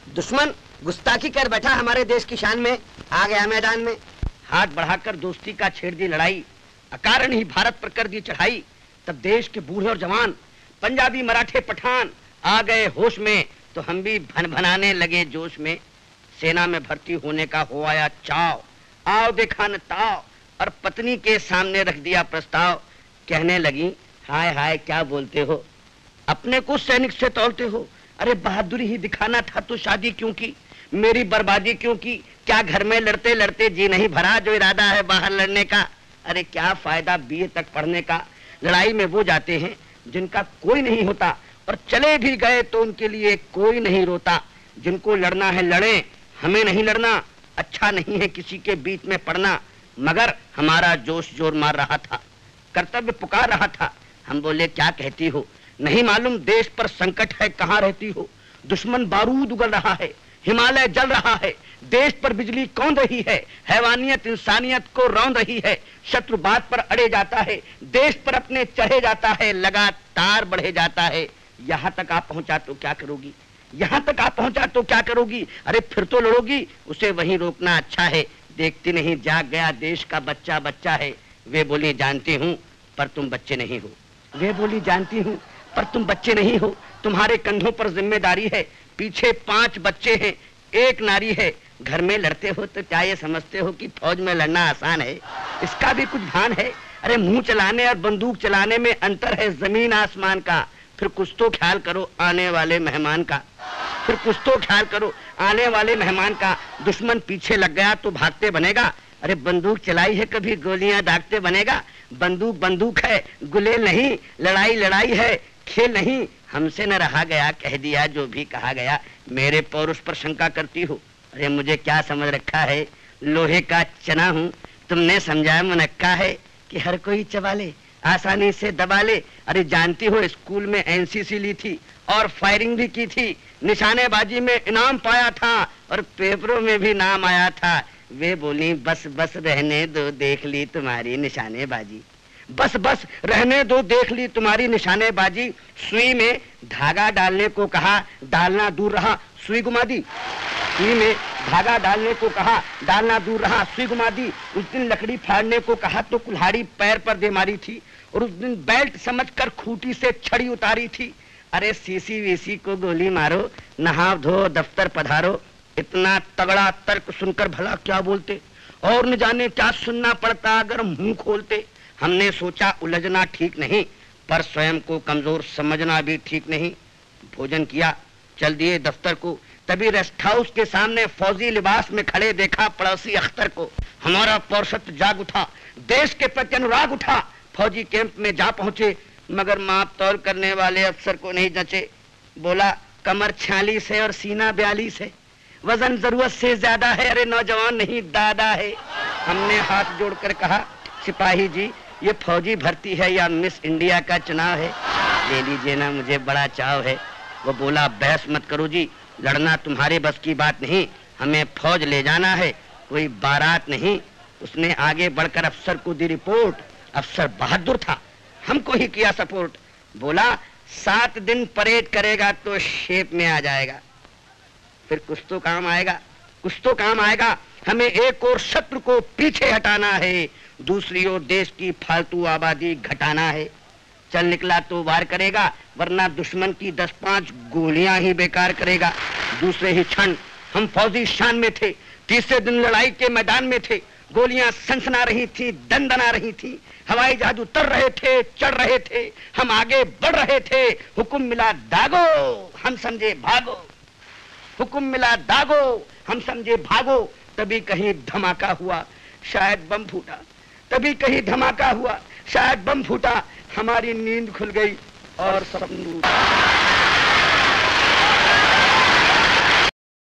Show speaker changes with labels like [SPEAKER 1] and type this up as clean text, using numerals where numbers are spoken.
[SPEAKER 1] दुश्मन गुस्ताखी कर बैठा हमारे देश की शान में, आ गया मैदान में। हाथ बढ़ाकर दोस्ती का छेड़ दी लड़ाई, अकारण ही भारत पर कर दी चढ़ाई। तब देश के बूढ़े और जवान, पंजाबी मराठे पठान आ गए होश में, तो हम भी भन भनाने लगे जोश में। सेना में भर्ती होने का हो आया चाव, आओ देखा न ताव, और पत्नी के सामने रख दिया प्रस्ताव। कहने लगी हाय हाय क्या बोलते हो, अपने को सैनिक से तौलते हो। अरे बहादुरी ही दिखाना था तो शादी क्यों की, मेरी बर्बादी क्यों की। क्या घर में लड़ते लड़ते जी नहीं भरा, जो इरादा है बाहर लड़ने का। अरे क्या फायदा बीए तक पढ़ने का, लड़ाई में वो जाते हैं जिनका कोई नहीं होता, और चले भी गए तो उनके लिए कोई नहीं रोता। जिनको लड़ना है लड़े, हमें नहीं लड़ना। अच्छा नहीं है किसी के बीच में पड़ना। मगर हमारा जोश जोर मार रहा था, कर्तव्य पुकार रहा था। हम बोले क्या कहती हो, नहीं मालूम देश पर संकट है कहाँ रहती हो। दुश्मन बारूद उगल रहा है, हिमालय जल रहा है, देश पर बिजली कौन रही है। हैवानियत इंसानियत को रौंद रही है, शत्रु बात पर अड़े जाता है, देश पर अपने चढ़े जाता है, लगातार बढ़े जाता है। यहाँ तक आप पहुंचा तो क्या करोगी, यहाँ तक आप पहुंचा तो क्या करोगी। अरे फिर तो लड़ोगी, उसे वहीं रोकना अच्छा है। देखती नहीं जाग गया देश का बच्चा बच्चा है। वे बोली जानती हूँ पर तुम बच्चे नहीं हो, वे बोली जानती हूँ पर तुम बच्चे नहीं हो। तुम्हारे कंधों पर जिम्मेदारी है, पीछे 5 बच्चे हैं, 1 नारी है। घर में लड़ते हो तो क्या ये समझते हो कि फौज में लड़ना आसान है, इसका भी कुछ ध्यान है। अरे मुंह चलाने और बंदूक चलाने में अंतर है जमीन आसमान का। फिर कुछ तो ख्याल करो आने वाले मेहमान का, फिर कुछ तो ख्याल करो आने वाले मेहमान का। दुश्मन पीछे लग गया तो भागते बनेगा। अरे बंदूक चलाई है कभी गोलियां दागते बनेगा। बंदूक बंदूक है, गुलेल नहीं, लड़ाई लड़ाई है, खेल नहीं। हमसे न रहा गया, कह दिया जो भी कहा गया। मेरे पौरुष पर शंका करती हो, अरे मुझे क्या समझ रखा है, लोहे का चना हूँ। तुमने समझाया मुनक्का है कि हर कोई चबा ले, आसानी से दबा ले। अरे जानती हो स्कूल में एनसीसी ली थी और फायरिंग भी की थी, निशानेबाजी में इनाम पाया था और पेपरों में भी नाम आया था। वे बोली बस बस रहने दो देख ली तुम्हारी निशानेबाजी, बस बस रहने दो देख ली तुम्हारी निशानेबाजी। सुई में धागा डालने को कहा, डालना दूर रहा, सुई घुमा दी। सुई में धागा डालने को कहा, डालना दूर रहा, सुई घुमा दी। उस दिन लकड़ी फाड़ने को कहा तो कुल्हाड़ी पैर पर दे मारी थी, और उस दिन बेल्ट समझकर खूंटी से छड़ी उतारी थी। अरे सीसी वीसी को गोली मारो, नहाव धो दफ्तर पधारो। इतना तगड़ा तर्क सुनकर भला क्या बोलते, और न जाने क्या सुनना पड़ता अगर मुंह खोलते। हमने सोचा उलझना ठीक नहीं, पर स्वयं को कमजोर समझना भी ठीक नहीं। भोजन किया, चल दिए दफ्तर को। तभी रेस्ट हाउस के सामने फौजी लिबास में खड़े देखा पड़ोसी अख्तर को। हमारा पौरुषत्व जाग उठा, देश के प्रति अनुराग उठा। फौजी कैंप में जा पहुंचे, मगर माप तौल करने वाले अफसर को नहीं जचे। बोला कमर 46 है और सीना 42 है, वजन जरूरत से ज्यादा है। अरे नौजवान नहीं दादा है। हमने हाथ जोड़कर कहा सिपाही जी ये फौजी भर्ती है या मिस इंडिया का चुनाव है, ले लीजिए ना, मुझे बड़ा चाव है। वो बोला बहस मत करो जी, लड़ना तुम्हारे बस की बात नहीं, हमें फौज ले जाना है, कोई बारात नहीं। उसने आगे बढ़कर अफसर को दी रिपोर्ट। अफसर बहादुर था, हमको ही किया सपोर्ट। बोला 7 दिन परेड करेगा तो शेप में आ जाएगा, फिर कुछ तो काम आएगा, कुछ तो काम आएगा। हमें एक और शत्रु को पीछे हटाना है, दूसरी ओर देश की फालतू आबादी घटाना है। चल निकला तो वार करेगा, वरना दुश्मन की 10-5 गोलियां ही बेकार करेगा। दूसरे ही क्षण हम फौजी शान में थे, तीसरे दिन लड़ाई के मैदान में थे। गोलियां सनसना रही थी, दंदना रही थी, हवाई जहाज उतर रहे थे, चढ़ रहे थे, हम आगे बढ़ रहे थे। हुक्म मिला दागो, हम समझे भागो, हुक्म मिला दागो, हम समझे भागो। तभी कहीं धमाका हुआ, शायद बम फूटा, तभी कहीं धमाका हुआ, शायद बम फूटा। हमारी नींद खुल गई और सब